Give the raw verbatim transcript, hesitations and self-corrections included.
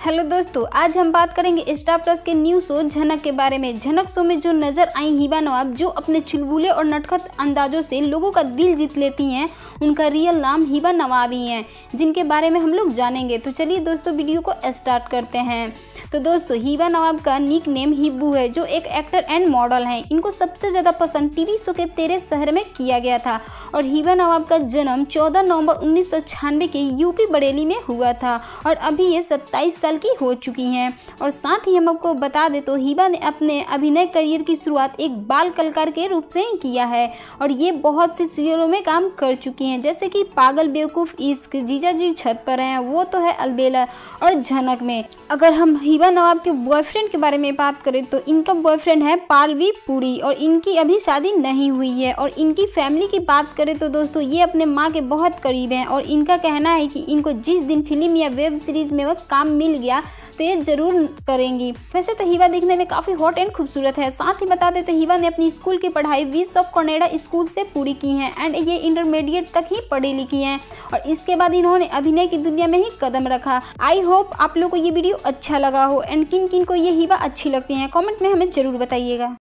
Hello दोस्तों, आज हम बात करेंगे स्टार प्लस के न्यू शो झनक के बारे में। झनक शो में जो नजर आई हिबा नवाब, जो अपने चुलबुले और नटखट अंदाजों से लोगों का दिल जीत लेती हैं, उनका रियल नाम हिबा नवाब ही है, जिनके बारे में हम लोग जानेंगे। तो चलिए दोस्तों, वीडियो को स्टार्ट करते हैं। तो दोस्तों, हिबा नवाब का निक नेम हिब्बू है, जो एक एक्टर एंड मॉडल हैं। इनको सबसे ज़्यादा पसंद टीवी शो के तेरे शहर में किया गया था और हिबा नवाब का जन्म चौदह नवंबर उन्नीस सौ छियानवे के यूपी बरेली में हुआ था और अभी ये सत्ताईस साल की हो चुकी हैं। और साथ ही हम आपको बता दें तो हिबा ने अपने अभिनय करियर की शुरुआत एक बाल कलाकार के रूप से ही किया है और ये बहुत सी सीरियलों में काम कर चुकी हैं, जैसे कि पागल, बेवकूफ़, इश्क, जीजा जी छत पर हैं, वो तो है, अलबेला और झनक में। अगर हम हिबा नवाब के बॉयफ्रेंड के बारे में बात करें तो इनका बॉयफ्रेंड है पालवी पुरी और इनकी अभी शादी नहीं हुई है। और इनकी फैमिली की बात करें तो दोस्तों, ये अपने माँ के बहुत करीब हैं और इनका कहना है कि इनको जिस दिन फिल्म या वेब सीरीज़ में वह काम मिल गया तो ये जरूर करेंगी। वैसे तो हिबा दिखने में काफ़ी हॉट एंड खूबसूरत है। साथ ही बता दें तो हिबा ने अपनी स्कूल की पढ़ाई विस ऑफ कनाडा स्कूल से पूरी की है एंड ये इंटरमीडिएट तक ही पढ़ी लिखी हैं और इसके बाद इन्होंने अभिनय की दुनिया में ही कदम रखा। आई होप आप लोग को ये वीडियो अच्छा लगा हो एंड किन किन को ये हिबा अच्छी लगती हैं, कमेंट में हमें जरूर बताइएगा।